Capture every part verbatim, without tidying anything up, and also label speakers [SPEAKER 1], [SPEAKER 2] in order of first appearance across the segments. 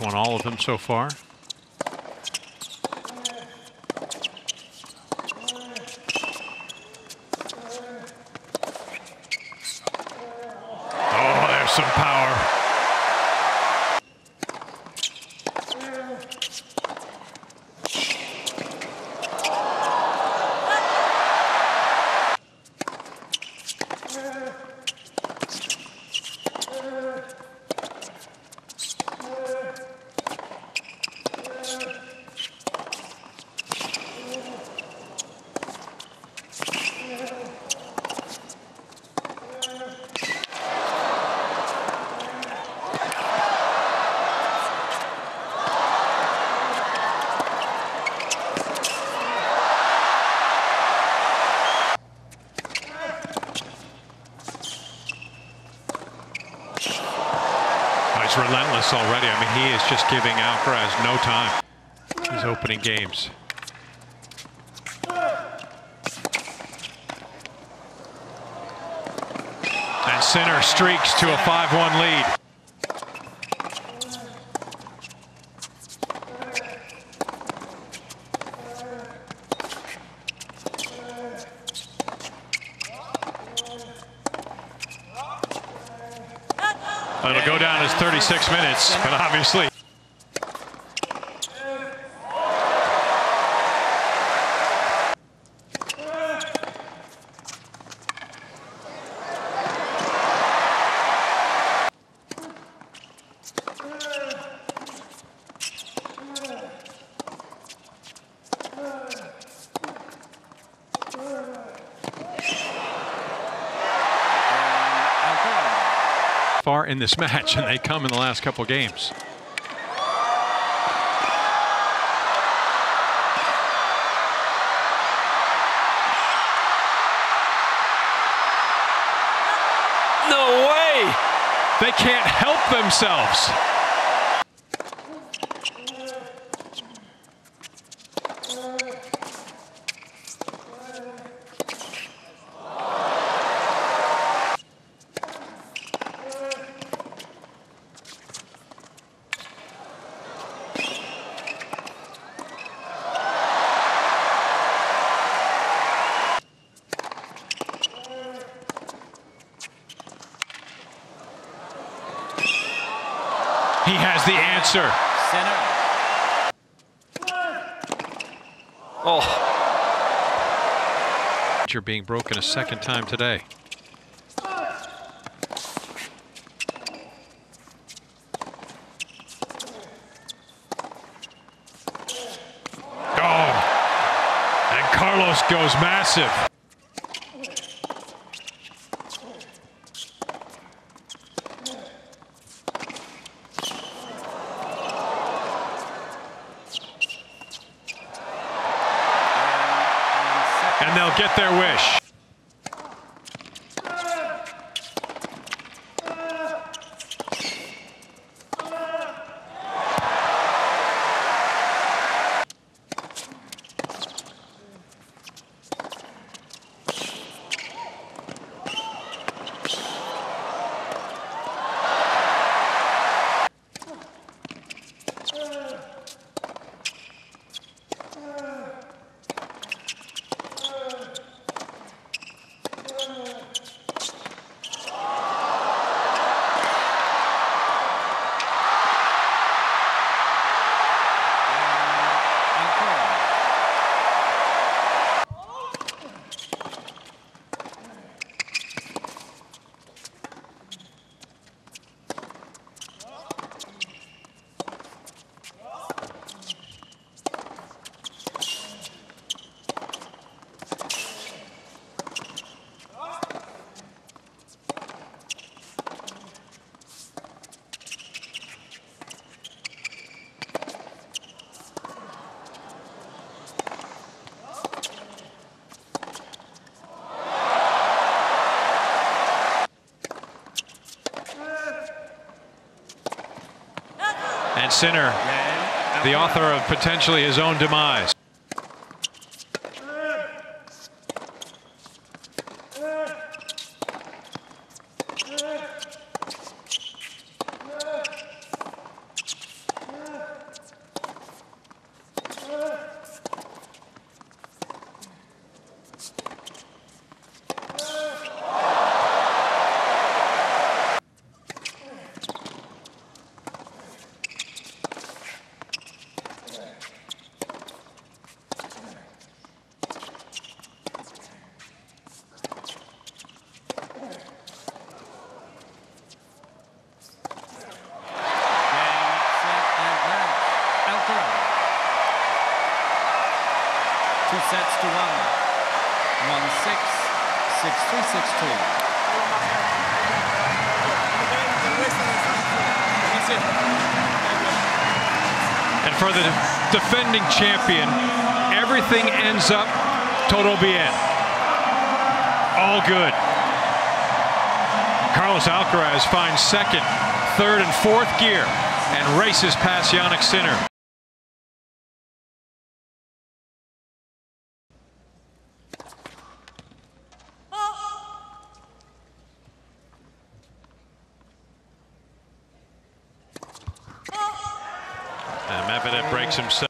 [SPEAKER 1] won all of them so far. Oh, there's some power. He's relentless already. I mean, he is just giving Alcaraz no time. His opening games. And Sinner streaks to a five one lead. It'll go down as thirty-six minutes, but obviously. Far in this match, and they come in the last couple games. No way! They can't help themselves. He has the answer. Center. Oh. You're being broken a second time today. Oh. And Carlos goes massive. And they'll get their wish. And Sinner, the author of potentially his own demise.
[SPEAKER 2] to one. one six, six three, six two.
[SPEAKER 1] And for the defending champion, everything ends up total bien. All good. Carlos Alcaraz finds second, third, and fourth gear and races past Jannik Sinner. And Medvedev breaks himself.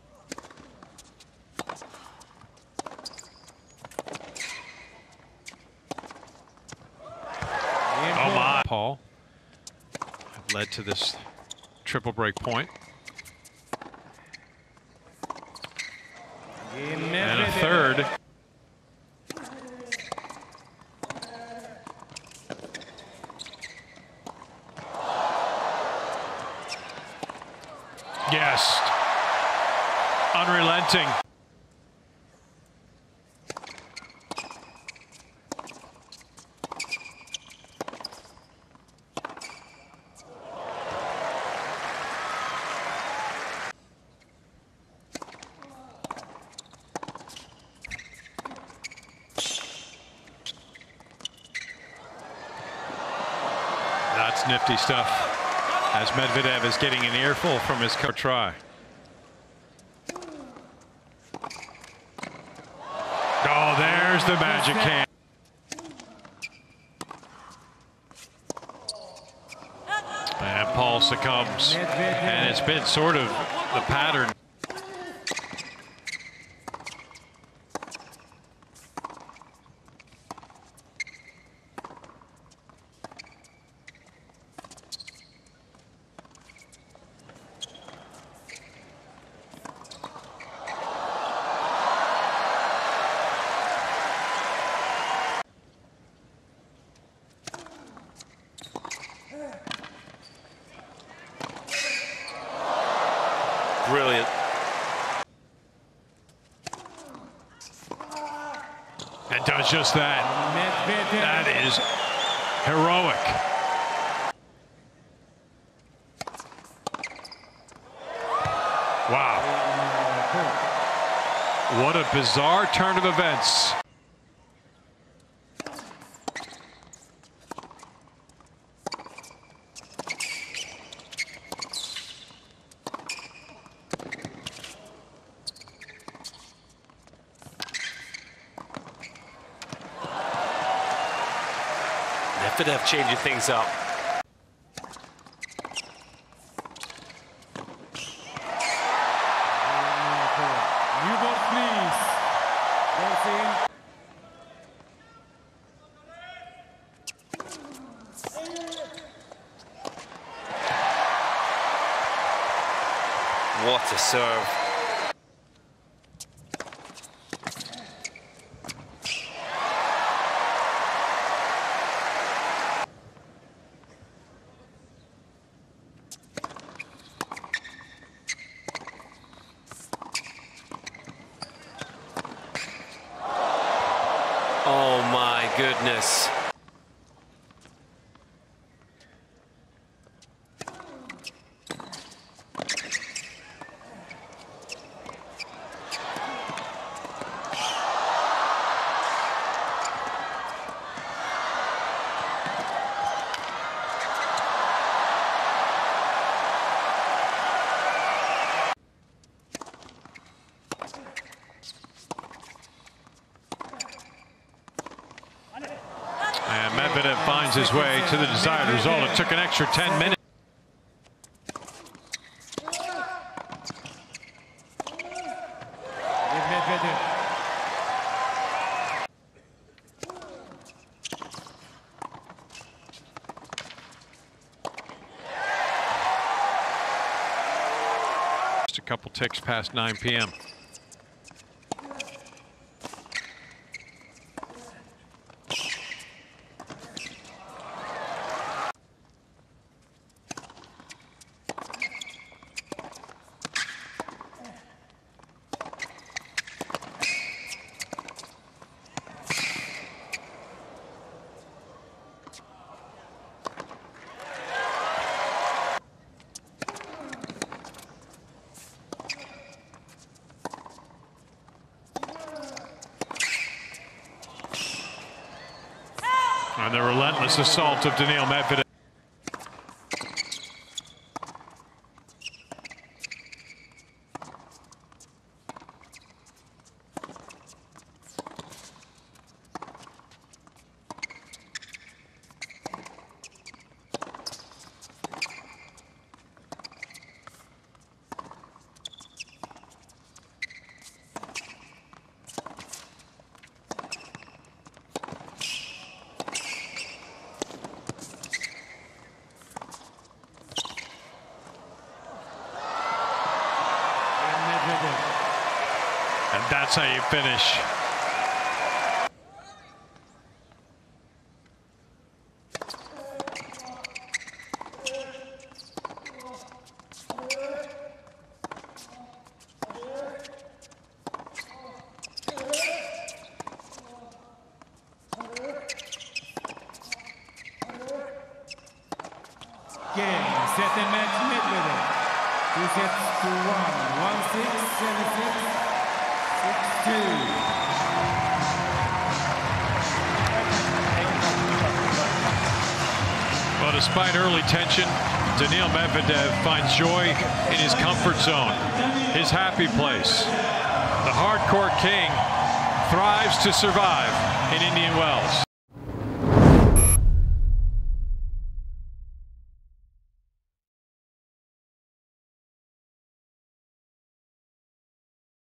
[SPEAKER 1] Oh my. Paul led to this triple break point. And a third. Yes. Unrelenting. That's nifty stuff, as Medvedev is getting an earful from his cover try. Oh, there's the magic hand. And Paul succumbs, and it's been sort of the pattern.
[SPEAKER 3] Brilliant.
[SPEAKER 1] And does just that. That is heroic. Wow. What a bizarre turn of events.
[SPEAKER 3] Medvedev changing things up.
[SPEAKER 2] New ball, please.
[SPEAKER 3] What a serve. Oh my goodness.
[SPEAKER 1] And Medvedev finds his way to the desired result. It took an extra ten minutes. Just a couple ticks past nine P M And the relentless assault of Daniil Medvedev. And that's how you finish.
[SPEAKER 2] Game, set and match Medvedev. Two sets to one. One six, seven six, six two.
[SPEAKER 1] Well, despite early tension, Daniil Medvedev finds joy in his comfort zone, his happy place. The hardcourt king thrives to survive in Indian Wells.